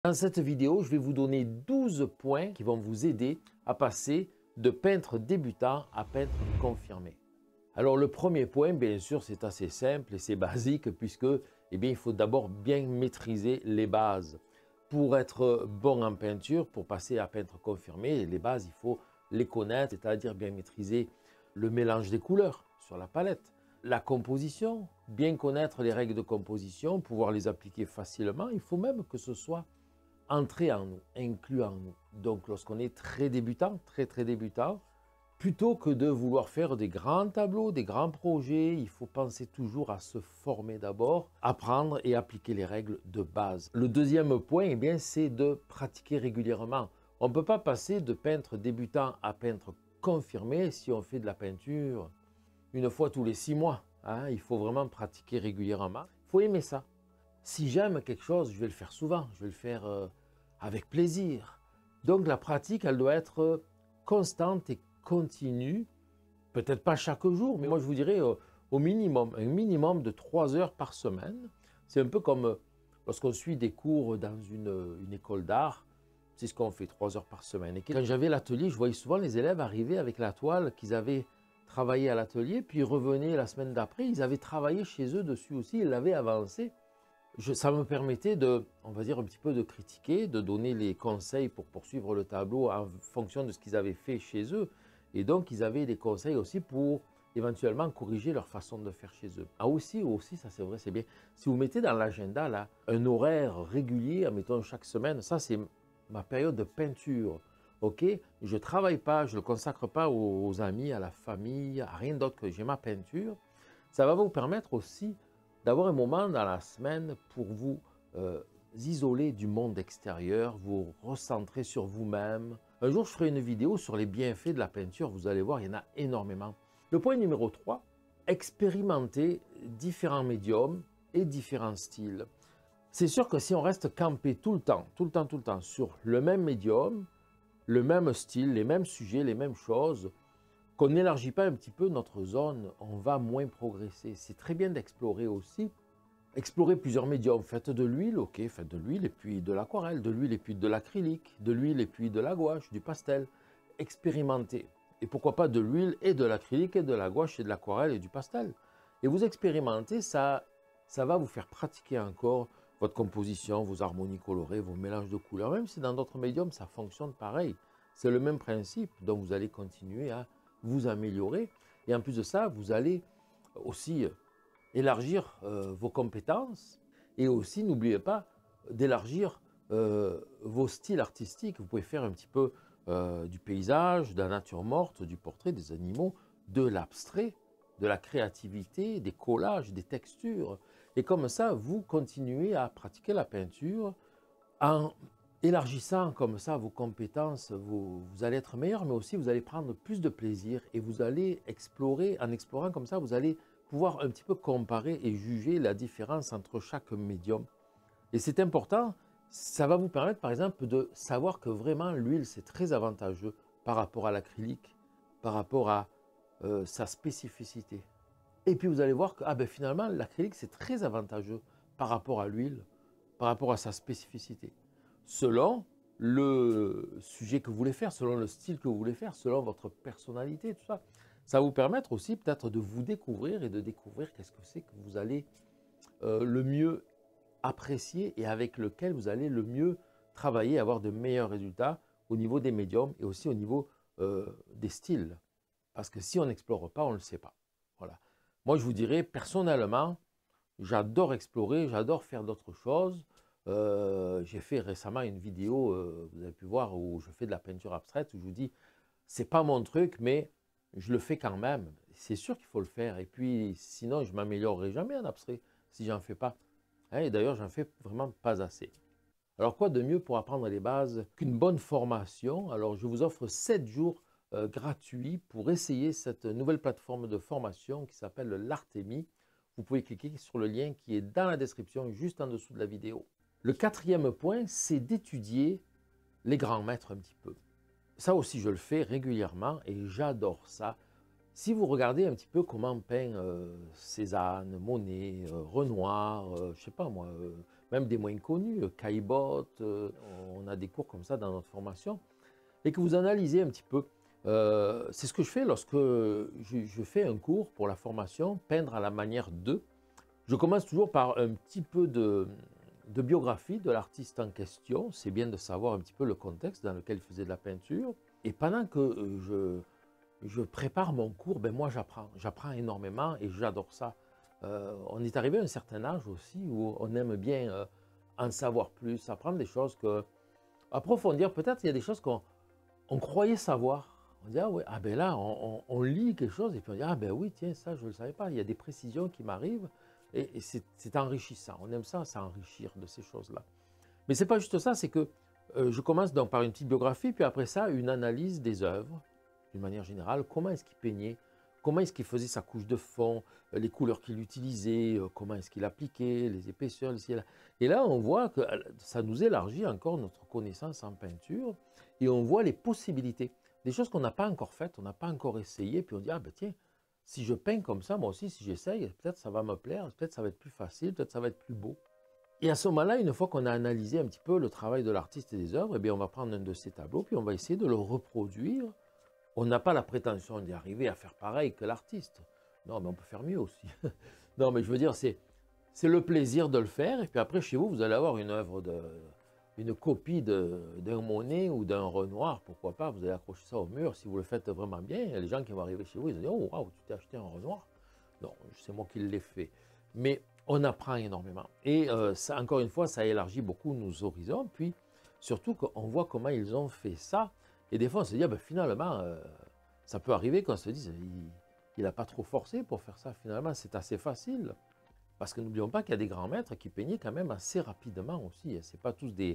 Dans cette vidéo, je vais vous donner 12 points qui vont vous aider à passer de peintre débutant à peintre confirmé. Alors le premier point, bien sûr, c'est assez simple et c'est basique puisque il faut d'abord bien maîtriser les bases. Pour être bon en peinture, pour passer à peintre confirmé, les bases, il faut les connaître, c'est-à-dire bien maîtriser le mélange des couleurs sur la palette, la composition, bien connaître les règles de composition, pouvoir les appliquer facilement. Il faut même que ce soit entrer en nous, inclus en nous. Donc lorsqu'on est très débutant, très débutant, plutôt que de vouloir faire des grands tableaux, des grands projets, il faut penser toujours à se former d'abord, apprendre et appliquer les règles de base. Le deuxième point, c'est de pratiquer régulièrement. On ne peut pas passer de peintre débutant à peintre confirmé si on fait de la peinture une fois tous les 6 mois. Il faut vraiment pratiquer régulièrement. Il faut aimer ça. Si j'aime quelque chose, je vais le faire souvent, je vais le faire avec plaisir. Donc la pratique, elle doit être constante et continue. Peut-être pas chaque jour, mais moi je vous dirais au minimum, un minimum de 3 heures par semaine. C'est un peu comme lorsqu'on suit des cours dans une école d'art, c'est ce qu'on fait 3 heures par semaine. Et quand j'avais l'atelier, je voyais souvent les élèves arriver avec la toile qu'ils avaient travaillé à l'atelier, puis ils revenaient la semaine d'après, ils avaient travaillé chez eux dessus aussi, ils l'avaient avancé. Ça me permettait de, on va dire, un petit peu de critiquer, de donner les conseils pour poursuivre le tableau en fonction de ce qu'ils avaient fait chez eux. Et donc, ils avaient des conseils aussi pour éventuellement corriger leur façon de faire chez eux. Aussi, ça c'est vrai, c'est bien. Si vous mettez dans l'agenda là un horaire régulier, admettons chaque semaine, ça c'est ma période de peinture. Ok, je ne travaille pas, je ne le consacre pas aux amis, à la famille, à rien d'autre que j'ai ma peinture. Ça va vous permettre aussi d'avoir un moment dans la semaine pour vous isoler du monde extérieur, vous recentrer sur vous-même. Un jour, je ferai une vidéo sur les bienfaits de la peinture. Vous allez voir, il y en a énormément. Le point numéro 3, expérimenter différents médiums et différents styles. C'est sûr que si on reste campé tout le temps sur le même médium, le même style, les mêmes sujets, les mêmes choses, qu'on n'élargit pas un petit peu notre zone, on va moins progresser. C'est très bien d'explorer aussi. Explorer plusieurs médiums. Faites de l'huile, ok, faites de l'huile et puis de l'aquarelle, de l'huile et puis de l'acrylique, de l'huile et puis de la gouache, du pastel. Expérimentez. Et pourquoi pas de l'huile et de l'acrylique et de la gouache et de l'aquarelle et du pastel. Et vous expérimentez, ça va vous faire pratiquer encore votre composition, vos harmonies colorées, vos mélanges de couleurs. Même si dans d'autres médiums, ça fonctionne pareil. C'est le même principe. Donc vous allez continuer à vous améliorer. Et en plus de ça, vous allez aussi élargir vos compétences et aussi n'oubliez pas d'élargir vos styles artistiques. Vous pouvez faire un petit peu du paysage, de la nature morte, du portrait, des animaux, de l'abstrait, de la créativité, des collages, des textures. Et comme ça, vous continuez à pratiquer la peinture en élargissant comme ça vos compétences, vous allez être meilleur, mais aussi vous allez prendre plus de plaisir et vous allez explorer, en explorant comme ça, vous allez pouvoir un petit peu comparer et juger la différence entre chaque médium. Et c'est important, ça va vous permettre par exemple de savoir que vraiment l'huile c'est très avantageux par rapport à l'acrylique, par rapport à sa spécificité. Et puis vous allez voir que finalement l'acrylique c'est très avantageux par rapport à l'huile, par rapport à sa spécificité. Selon le sujet que vous voulez faire, selon le style que vous voulez faire, selon votre personnalité, tout ça. Ça va vous permettre aussi peut-être de vous découvrir et de découvrir qu'est-ce que c'est que vous allez le mieux apprécier et avec lequel vous allez le mieux travailler, avoir de meilleurs résultats au niveau des médiums et aussi au niveau des styles. Parce que si on n'explore pas, on ne le sait pas. Voilà. Moi, je vous dirais, personnellement, j'adore explorer, j'adore faire d'autres choses. J'ai fait récemment une vidéo, vous avez pu voir, où je fais de la peinture abstraite, où je vous dis, c'est pas mon truc, mais je le fais quand même. C'est sûr qu'il faut le faire. Et puis, sinon, je ne m'améliorerai jamais en abstrait si j'en fais pas. Et d'ailleurs, j'en fais vraiment pas assez. Alors, quoi de mieux pour apprendre les bases qu'une bonne formation? Alors, je vous offre 7 jours gratuits pour essayer cette nouvelle plateforme de formation qui s'appelle l'Artemi. Vous pouvez cliquer sur le lien qui est dans la description, juste en dessous de la vidéo. Le quatrième point, c'est d'étudier les grands maîtres un petit peu. Ça aussi, je le fais régulièrement et j'adore ça. Si vous regardez un petit peu comment peint Cézanne, Monet, Renoir, je sais pas moi, même des moins connus, Caillebotte, on a des cours comme ça dans notre formation, et que vous analysez un petit peu. C'est ce que je fais lorsque je fais un cours pour la formation, peindre à la manière de. Je commence toujours par un petit peu de biographie de l'artiste en question. C'est bien de savoir un petit peu le contexte dans lequel il faisait de la peinture. Et pendant que je prépare mon cours, ben moi j'apprends énormément et j'adore ça. On est arrivé à un certain âge aussi où on aime bien en savoir plus, apprendre des choses, approfondir. Peut-être il y a des choses qu'on croyait savoir. On dit, ah ouais, ah ben là, on lit quelque chose et puis on dit, ah ben oui, tiens, ça, je ne le savais pas. Il y a des précisions qui m'arrivent et c'est enrichissant. On aime ça s'enrichir de ces choses-là. Mais ce n'est pas juste ça, c'est que je commence donc par une petite biographie, puis après ça, une analyse des œuvres, d'une manière générale. Comment est-ce qu'il peignait? Comment est-ce qu'il faisait sa couche de fond? Les couleurs qu'il utilisait? Comment est-ce qu'il appliquait? Les épaisseurs, ici et là. Et là, on voit que ça nous élargit encore notre connaissance en peinture et on voit les possibilités. Des choses qu'on n'a pas encore faites, on n'a pas encore essayé, puis on dit, ah ben tiens, si je peins comme ça, moi aussi, si j'essaye, peut-être ça va me plaire, peut-être ça va être plus facile, peut-être ça va être plus beau. Et à ce moment-là, une fois qu'on a analysé un petit peu le travail de l'artiste et des œuvres, eh bien, on va prendre un de ces tableaux, puis on va essayer de le reproduire. On n'a pas la prétention d'y arriver à faire pareil que l'artiste. Non, mais on peut faire mieux aussi. Non, mais je veux dire, c'est le plaisir de le faire, et puis après, chez vous, vous allez avoir une œuvre une copie d'un Monet ou d'un Renoir, pourquoi pas, vous allez accrocher ça au mur, si vous le faites vraiment bien, il y a les gens qui vont arriver chez vous, ils vont dire, oh waouh, tu t'es acheté un Renoir? Non, c'est moi qui l'ai fait. Mais on apprend énormément. Et ça, encore une fois, ça élargit beaucoup nos horizons, puis surtout qu'on voit comment ils ont fait ça, et des fois on se dit, ah ben, finalement, ça peut arriver qu'on se dise, il n'a pas trop forcé pour faire ça, finalement, c'est assez facile. Parce que n'oublions pas qu'il y a des grands maîtres qui peignaient quand même assez rapidement aussi. Ce n'est pas tous des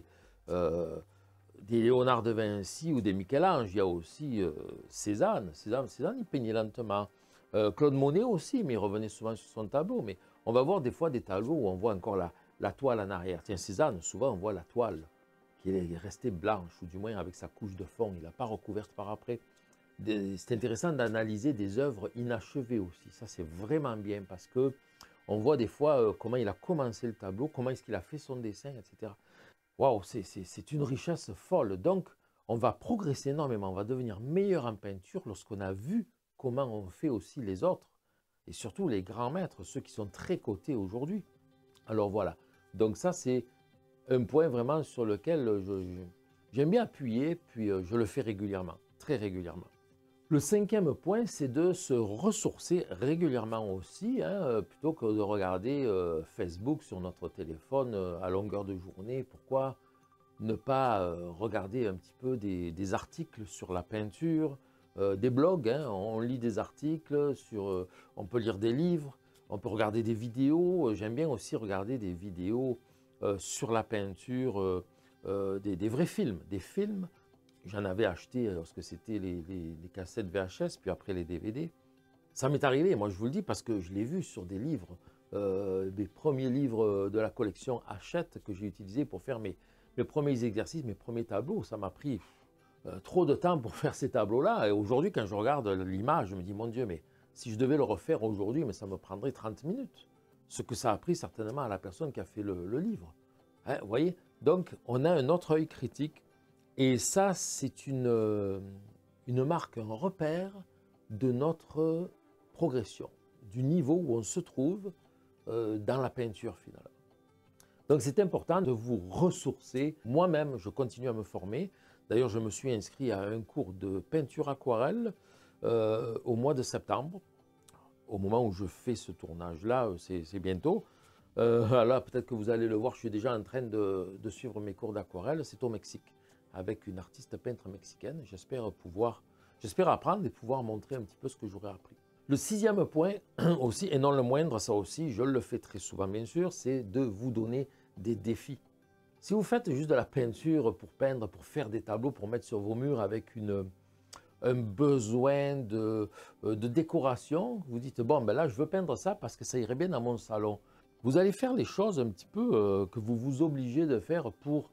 Léonard de Vinci ou des Michel-Ange. Il y a aussi Cézanne. Cézanne, il peignait lentement. Claude Monet aussi, mais il revenait souvent sur son tableau. Mais on va voir des fois des tableaux où on voit encore la toile en arrière. Tiens, Cézanne, souvent on voit la toile qui est restée blanche, ou du moins avec sa couche de fond. Il n'a pas recouverte par après. C'est intéressant d'analyser des œuvres inachevées aussi. Ça, c'est vraiment bien parce que on voit des fois comment il a commencé le tableau, comment est-ce qu'il a fait son dessin, etc. Waouh, c'est une richesse folle. Donc, on va progresser énormément, on va devenir meilleur en peinture lorsqu'on a vu comment on fait aussi les autres. Et surtout les grands maîtres, ceux qui sont très cotés aujourd'hui. Alors voilà, donc ça c'est un point vraiment sur lequel j'aime bien appuyer, puis je le fais régulièrement, très régulièrement. Le cinquième point, c'est de se ressourcer régulièrement aussi, hein, plutôt que de regarder Facebook sur notre téléphone à longueur de journée. Pourquoi ne pas regarder un petit peu des articles sur la peinture, des blogs, hein, on lit des articles, on peut lire des livres, on peut regarder des vidéos. J'aime bien aussi regarder des vidéos sur la peinture, des vrais films, des films. J'en avais acheté lorsque c'était les cassettes VHS, puis après les DVD. Ça m'est arrivé, moi je vous le dis, parce que je l'ai vu sur des livres, des premiers livres de la collection Hachette que j'ai utilisés pour faire mes premiers exercices, mes premiers tableaux. Ça m'a pris trop de temps pour faire ces tableaux-là. Et aujourd'hui, quand je regarde l'image, je me dis, mon Dieu, mais si je devais le refaire aujourd'hui, mais ça me prendrait 30 minutes. Ce que ça a pris certainement à la personne qui a fait le livre. Hein, vous voyez? Donc, on a un autre œil critique. Et ça, c'est une marque, un repère de notre progression, du niveau où on se trouve dans la peinture finalement. Donc c'est important de vous ressourcer. Moi-même, je continue à me former. D'ailleurs, je me suis inscrit à un cours de peinture aquarelle au mois de septembre. Au moment où je fais ce tournage-là, c'est bientôt. Là, peut-être que vous allez le voir, je suis déjà en train de suivre mes cours d'aquarelle. C'est au Mexique, avec une artiste peintre mexicaine. J'espère apprendre et pouvoir montrer un petit peu ce que j'aurais appris. Le sixième point aussi, et non le moindre, ça aussi, je le fais très souvent bien sûr, c'est de vous donner des défis. Si vous faites juste de la peinture pour peindre, pour faire des tableaux, pour mettre sur vos murs avec un besoin de décoration, vous dites, bon, ben là, je veux peindre ça parce que ça irait bien dans mon salon. Vous allez faire les choses un petit peu que vous vous obligez de faire pour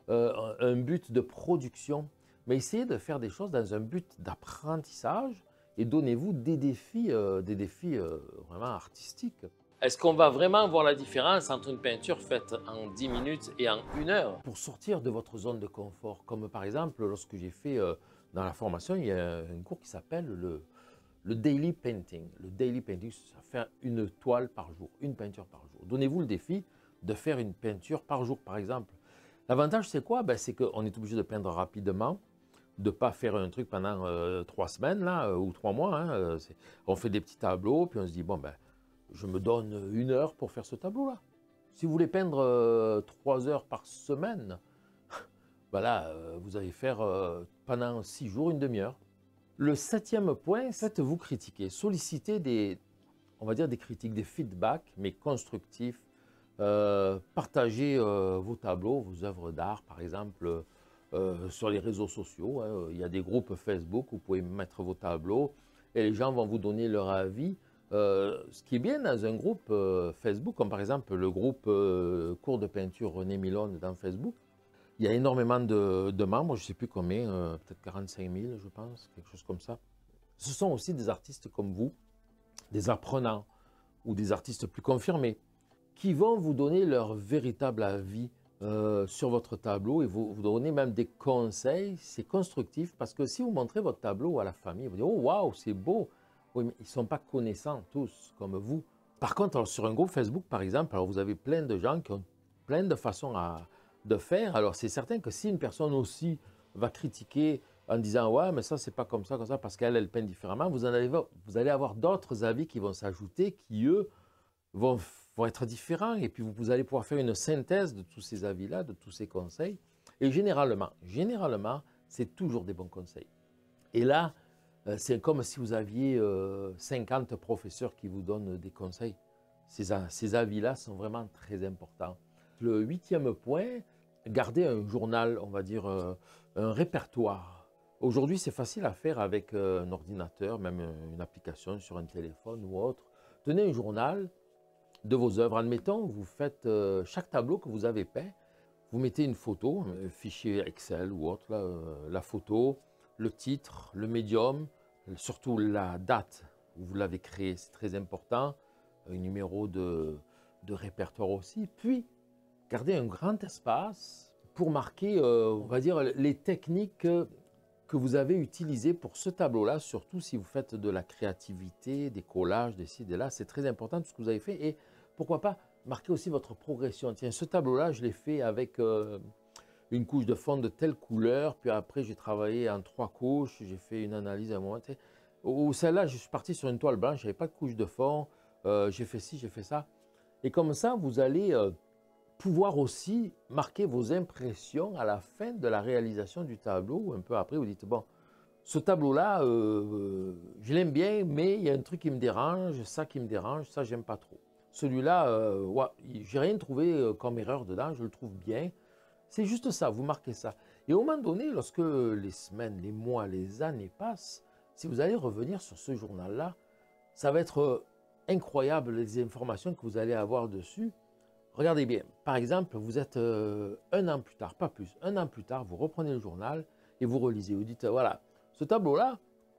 un but de production, mais essayez de faire des choses dans un but d'apprentissage et donnez-vous des défis vraiment artistiques. Est-ce qu'on va vraiment voir la différence entre une peinture faite en 10 minutes et en 1 heure? Pour sortir de votre zone de confort, comme par exemple lorsque j'ai fait dans la formation, il y a un cours qui s'appelle le daily painting. Le daily painting, ça fait une toile par jour, une peinture par jour. Donnez-vous le défi de faire une peinture par jour, par exemple. L'avantage, c'est quoi? Ben, c'est qu'on est obligé de peindre rapidement, de ne pas faire un truc pendant 3 semaines là, ou 3 mois. Hein, on fait des petits tableaux, puis on se dit, bon, ben, je me donne 1 heure pour faire ce tableau-là. Si vous voulez peindre 3 heures par semaine, voilà, vous allez faire pendant 6 jours, une demi-heure. Le 7e point, faites-vous critiquer. Sollicitez on va dire des critiques, des feedbacks, mais constructifs. Partagez vos tableaux, vos œuvres d'art, par exemple, sur les réseaux sociaux. Hein. Il y a des groupes Facebook où vous pouvez mettre vos tableaux et les gens vont vous donner leur avis. Ce qui est bien dans un groupe Facebook, comme par exemple le groupe Cours de peinture René Milone dans Facebook, il y a énormément de membres, je ne sais plus combien, peut-être 45 000 je pense, quelque chose comme ça. Ce sont aussi des artistes comme vous, des apprenants ou des artistes plus confirmés, qui vont vous donner leur véritable avis sur votre tableau et vous donner même des conseils. C'est constructif parce que si vous montrez votre tableau à la famille, vous dites « Oh, waouh, c'est beau !» Oui, mais ils ne sont pas connaissants tous comme vous. Par contre, alors, sur un groupe Facebook, par exemple, alors vous avez plein de gens qui ont plein de façons de faire. Alors, c'est certain que si une personne aussi va critiquer en disant « Ouais, mais ça, c'est pas comme ça, parce qu'elle, elle peint différemment », vous allez avoir d'autres avis qui vont s'ajouter, qui, eux, vont être différents. Et puis, vous allez pouvoir faire une synthèse de tous ces avis-là, de tous ces conseils. Et généralement, c'est toujours des bons conseils. Et là, c'est comme si vous aviez 50 professeurs qui vous donnent des conseils. Ces avis-là sont vraiment très importants. Le 8e point, gardez un journal, on va dire un répertoire. Aujourd'hui, c'est facile à faire avec un ordinateur, même une application sur un téléphone ou autre. Tenez un journal de vos œuvres. Admettons, vous faites chaque tableau que vous avez peint, vous mettez une photo, un fichier Excel ou autre, là, la photo, le titre, le médium, surtout la date où vous l'avez créé, c'est très important, un numéro de répertoire aussi. Puis, gardez un grand espace pour marquer, on va dire, les techniques que vous avez utilisées pour ce tableau-là, surtout si vous faites de la créativité, des collages, des ci, des là. C'est très important tout ce que vous avez fait. Et pourquoi pas marquer aussi votre progression. Tiens, ce tableau-là, je l'ai fait avec une couche de fond de telle couleur, puis après j'ai travaillé en 3 couches, j'ai fait une analyse à un moment. Ou celle-là, je suis parti sur une toile blanche, je n'avais pas de couche de fond, j'ai fait ci, j'ai fait ça. Et comme ça, vous allez pouvoir aussi marquer vos impressions à la fin de la réalisation du tableau, ou un peu après, vous dites, bon, ce tableau-là, je l'aime bien, mais il y a un truc qui me dérange, ça qui me dérange, ça, j'aime pas trop. Celui-là, ouais, j'ai rien trouvé comme erreur dedans, je le trouve bien. C'est juste ça, vous marquez ça. Et au moment donné, lorsque les semaines, les mois, les années passent, si vous allez revenir sur ce journal-là, ça va être incroyable les informations que vous allez avoir dessus. Regardez bien, par exemple, vous êtes 1 an plus tard, pas plus, 1 an plus tard, vous reprenez le journal et vous relisez. Vous dites, voilà, ce tableau-là,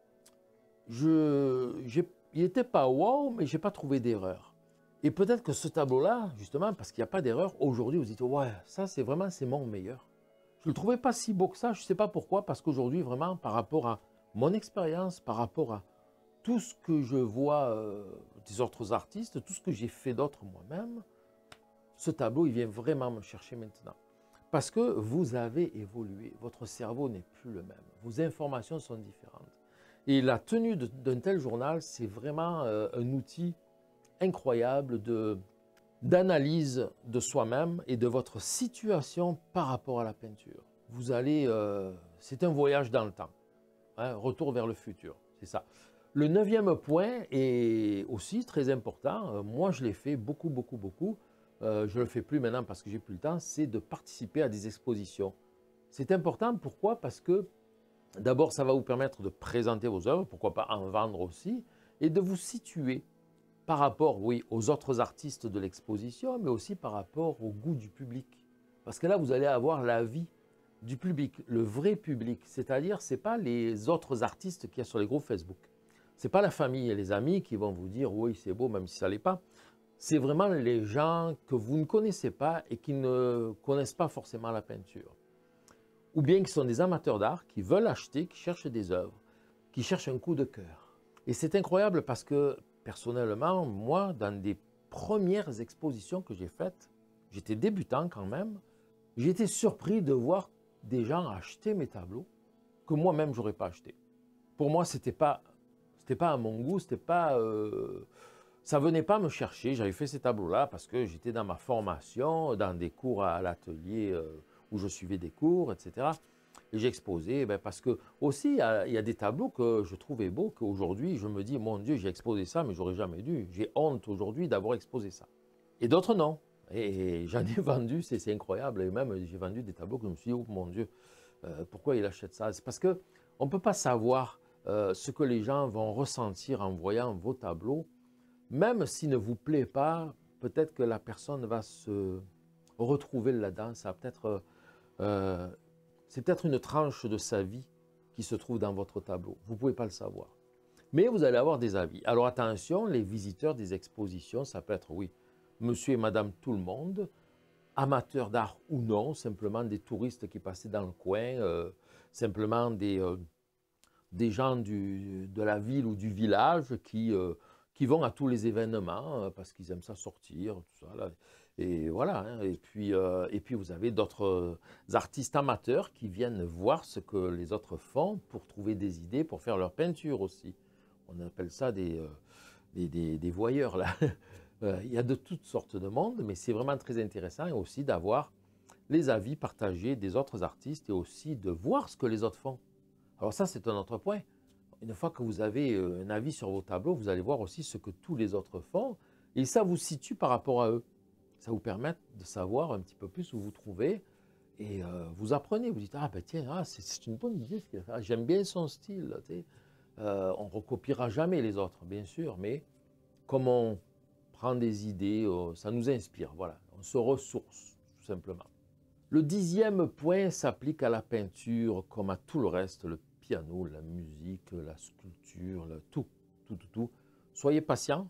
il n'était pas wow, mais je n'ai pas trouvé d'erreur. Et peut-être que ce tableau-là, justement, parce qu'il n'y a pas d'erreur, aujourd'hui, vous dites, ouais, ça, c'est mon meilleur. Je ne le trouvais pas si beau que ça, je ne sais pas pourquoi, parce qu'aujourd'hui, vraiment, par rapport à mon expérience, par rapport à tout ce que je vois des autres artistes, tout ce que j'ai fait d'autre moi-même, ce tableau, il vient vraiment me chercher maintenant. Parce que vous avez évolué, votre cerveau n'est plus le même, vos informations sont différentes. Et la tenue d'un tel journal, c'est vraiment un outil incroyable d'analyse de soi-même et de votre situation par rapport à la peinture. Vous allez, c'est un voyage dans le temps, hein, retour vers le futur, c'est ça. Le 9e point est aussi très important, moi je l'ai fait beaucoup, je ne le fais plus maintenant parce que j'ai plus le temps, c'est de participer à des expositions. C'est important, pourquoi? Parce que d'abord ça va vous permettre de présenter vos œuvres, pourquoi pas en vendre aussi, et de vous situer par rapport, oui, aux autres artistes de l'exposition, mais aussi par rapport au goût du public. Parce que là, vous allez avoir l'avis du public, le vrai public. C'est-à-dire, ce n'est pas les autres artistes qu'il y a sur les groupes Facebook. Ce n'est pas la famille et les amis qui vont vous dire « oui, c'est beau », même si ça ne l'est pas. c'est vraiment les gens que vous ne connaissez pas et qui ne connaissent pas forcément la peinture. Ou bien qui sont des amateurs d'art, qui veulent acheter, qui cherchent des œuvres, qui cherchent un coup de cœur. Et c'est incroyable parce que, personnellement, moi, dans des premières expositions que j'ai faites, j'étais débutant quand même, j'ai été surpris de voir des gens acheter mes tableaux que moi-même, je n'aurais pas acheté. Pour moi, c'était pas à mon goût, ça venait pas me chercher. J'avais fait ces tableaux-là parce que j'étais dans ma formation, dans des cours à l'atelier où je suivais des cours, etc. Et j'exposais parce que aussi, il y a des tableaux que je trouvais beaux, qu'aujourd'hui, je me dis, mon Dieu, j'ai exposé ça, mais j'aurais jamais dû. J'ai honte aujourd'hui d'avoir exposé ça. Et d'autres, non. Et j'en ai vendu, c'est incroyable. Et même, j'ai vendu des tableaux que je me suis dit, oh mon Dieu, pourquoi il achète ça? C'est parce qu'on ne peut pas savoir ce que les gens vont ressentir en voyant vos tableaux. Même s'il ne vous plaît pas, peut-être que la personne va se retrouver là-dedans. C'est peut-être une tranche de sa vie qui se trouve dans votre tableau. Vous ne pouvez pas le savoir. Mais vous allez avoir des avis. Alors attention, les visiteurs des expositions, ça peut être, oui, monsieur et madame tout le monde, amateurs d'art ou non, simplement des touristes qui passaient dans le coin, simplement des gens de la ville ou du village qui vont à tous les événements parce qu'ils aiment ça sortir, tout ça. Là. Et voilà. Hein. Et puis vous avez d'autres artistes amateurs qui viennent voir ce que les autres font pour trouver des idées, pour faire leur peinture aussi. On appelle ça des voyeurs, là. Il y a de toutes sortes de monde, mais c'est vraiment très intéressant aussi d'avoir les avis partagés des autres artistes et aussi de voir ce que les autres font. Alors ça, c'est un autre point. Une fois que vous avez un avis sur vos tableaux, vous allez voir aussi ce que tous les autres font et ça vous situe par rapport à eux. Ça vous permet de savoir un petit peu plus où vous trouvez et vous apprenez. Vous dites, ah ben tiens, c'est une bonne idée ce qu'il a fait. J'aime bien son style. Tu sais. On ne recopiera jamais les autres, bien sûr, mais comme on prend des idées, ça nous inspire. Voilà, on se ressource, tout simplement. Le 10e point s'applique à la peinture comme à tout le reste, le piano, la musique, la sculpture, tout. Soyez patient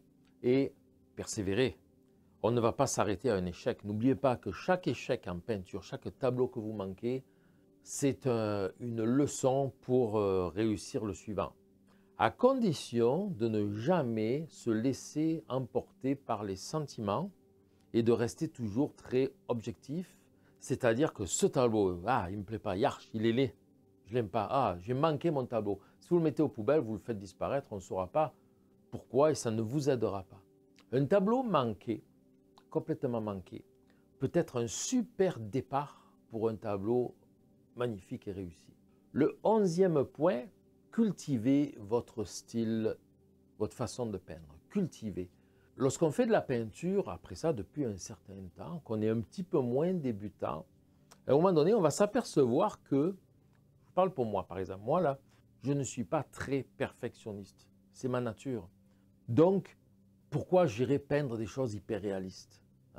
et persévérez. On ne va pas s'arrêter à un échec. N'oubliez pas que chaque échec en peinture, chaque tableau que vous manquez, c'est une leçon pour réussir le suivant. À condition de ne jamais se laisser emporter par les sentiments et de rester toujours très objectif. C'est-à-dire que ce tableau, il ne me plaît pas, il est laid, je ne l'aime pas, j'ai manqué mon tableau. Si vous le mettez aux poubelles, vous le faites disparaître, on ne saura pas pourquoi et ça ne vous aidera pas. Un tableau manqué, complètement manqué, peut être un super départ pour un tableau magnifique et réussi. Le 11e point, cultivez votre style, votre façon de peindre. Cultivez. Lorsqu'on fait de la peinture, après ça, depuis un certain temps, qu'on est un petit peu moins débutant, à un moment donné, on va s'apercevoir que, je parle pour moi par exemple, moi là, je ne suis pas très perfectionniste. C'est ma nature. Donc, pourquoi j'irais peindre des choses hyper réalistes,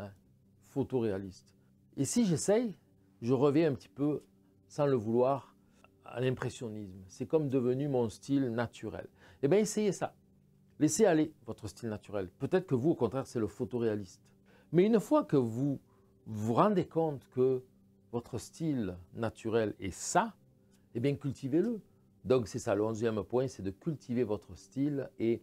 photoréalistes? Et si j'essaye, je reviens un petit peu, sans le vouloir, à l'impressionnisme. C'est comme devenu mon style naturel. Eh bien, essayez ça. Laissez aller votre style naturel. Peut-être que vous, au contraire, c'est le photoréaliste. Mais une fois que vous vous rendez compte que votre style naturel est ça, eh bien, cultivez-le. Donc, c'est ça, le 11e point, c'est de cultiver votre style et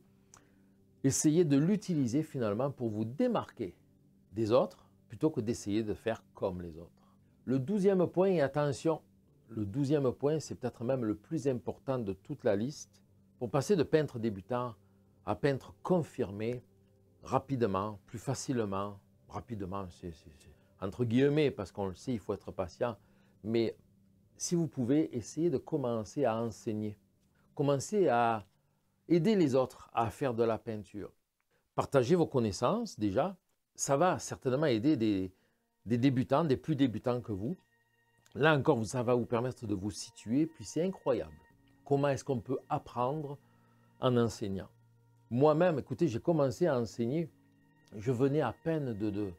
essayer de l'utiliser finalement pour vous démarquer des autres plutôt que d'essayer de faire comme les autres. Le 12e point, et attention, le 12e point, c'est peut-être même le plus important de toute la liste. Pour passer de peintre débutant à peintre confirmé, rapidement, plus facilement, rapidement, c'est entre guillemets, parce qu'on le sait, il faut être patient, mais si vous pouvez, essayez de commencer à enseigner, commencez à aider les autres à faire de la peinture. Partagez vos connaissances déjà, ça va certainement aider des débutants, des plus débutants que vous. Là encore, ça va vous permettre de vous situer, puis c'est incroyable. Comment est-ce qu'on peut apprendre en enseignant? Moi-même, écoutez, j'ai commencé à enseigner, je venais à peine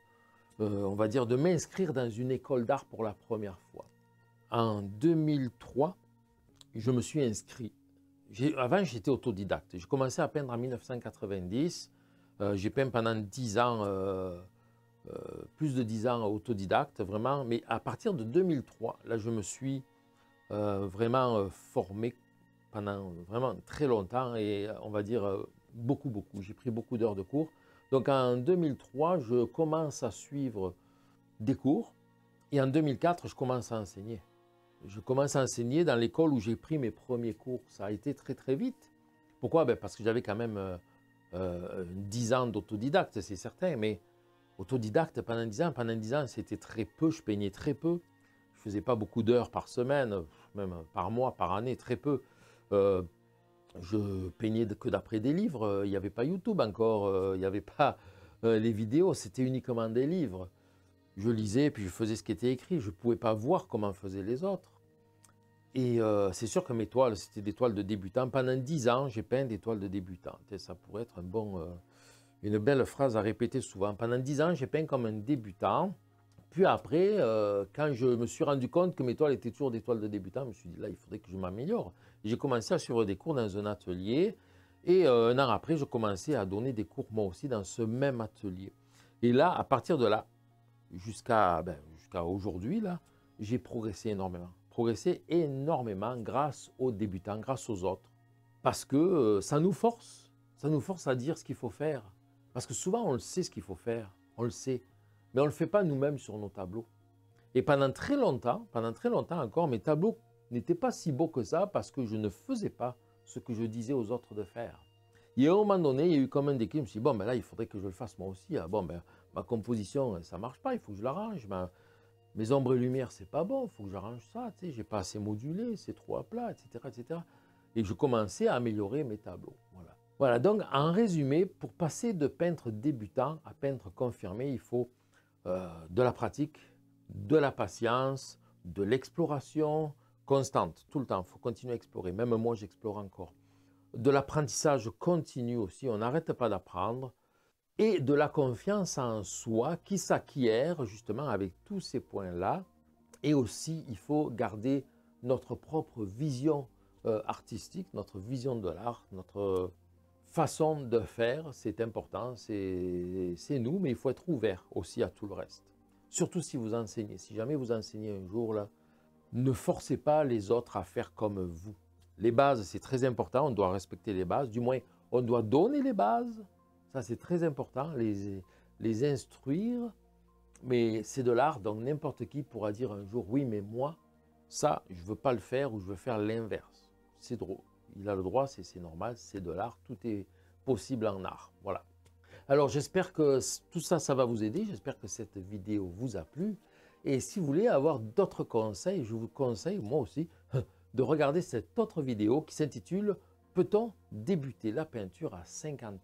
on va dire, de m'inscrire dans une école d'art pour la première fois. En 2003, je me suis inscrit. Avant, j'étais autodidacte. J'ai commencé à peindre en 1990. J'ai peint pendant 10 ans, plus de 10 ans autodidacte, vraiment. Mais à partir de 2003, là, je me suis vraiment formé pendant vraiment très longtemps et on va dire beaucoup. J'ai pris beaucoup d'heures de cours. Donc en 2003, je commence à suivre des cours et en 2004, je commence à enseigner. Je commence à enseigner dans l'école où j'ai pris mes premiers cours. Ça a été très vite. Pourquoi? Ben parce que j'avais quand même 10 ans d'autodidacte, c'est certain, mais autodidacte pendant 10 ans, c'était très peu, je peignais très peu. Je ne faisais pas beaucoup d'heures par semaine, même par mois, par année, très peu. Je peignais que d'après des livres, il n'y avait pas YouTube encore, il n'y avait pas les vidéos, c'était uniquement des livres. Je lisais, puis je faisais ce qui était écrit, je ne pouvais pas voir comment faisaient les autres. Et c'est sûr que mes toiles, c'était des toiles de débutants. Pendant 10 ans, j'ai peint des toiles de débutants. Et ça pourrait être une belle phrase à répéter souvent. Pendant 10 ans, j'ai peint comme un débutant. Puis après, quand je me suis rendu compte que mes toiles étaient toujours des toiles de débutants, je me suis dit, là, il faudrait que je m'améliore. J'ai commencé à suivre des cours dans un atelier. Et un an après, je commençais à donner des cours moi aussi dans ce même atelier. Et là, à partir de là, jusqu'à aujourd'hui, là, j'ai progressé énormément. Progressé énormément grâce aux débutants, grâce aux autres. Parce que ça nous force à dire ce qu'il faut faire. Parce que souvent, on le sait ce qu'il faut faire, on le sait. Mais on ne le fait pas nous-mêmes sur nos tableaux. Et pendant très longtemps encore, mes tableaux n'étaient pas si beaux que ça parce que je ne faisais pas ce que je disais aux autres de faire. Et à un moment donné, il y a eu comme un déclic, je me suis dit, bon, ben là, il faudrait que je le fasse moi aussi. Ah, bon, ben, ma composition, ça ne marche pas, il faut que je l'arrange. Mes ombres et lumières, c'est pas bon, il faut que j'arrange ça. Tu sais, j'ai pas assez modulé, c'est trop à plat, etc. Et je commençais à améliorer mes tableaux. Voilà, donc en résumé, pour passer de peintre débutant à peintre confirmé, il faut de la pratique, de la patience, de l'exploration constante, tout le temps. Il faut continuer à explorer. Même moi, j'explore encore. De l'apprentissage continu aussi, on n'arrête pas d'apprendre. Et de la confiance en soi qui s'acquiert justement avec tous ces points-là. Et aussi, il faut garder notre propre vision artistique, notre vision de l'art, notre façon de faire, c'est important, c'est nous, mais il faut être ouvert aussi à tout le reste. Surtout si vous enseignez. Si jamais vous enseignez un jour, là, ne forcez pas les autres à faire comme vous. Les bases, c'est très important, on doit respecter les bases. Du moins, on doit donner les bases. Ça, c'est très important, les instruire. Mais c'est de l'art, donc n'importe qui pourra dire un jour, oui, mais moi, ça, je ne veux pas le faire ou je veux faire l'inverse. C'est drôle. Il a le droit, c'est normal, c'est de l'art, tout est possible en art. Voilà. Alors j'espère que tout ça, ça va vous aider. J'espère que cette vidéo vous a plu. Et si vous voulez avoir d'autres conseils, je vous conseille, moi aussi, de regarder cette autre vidéo qui s'intitule « Peut-on débuter la peinture à 50 ans ?»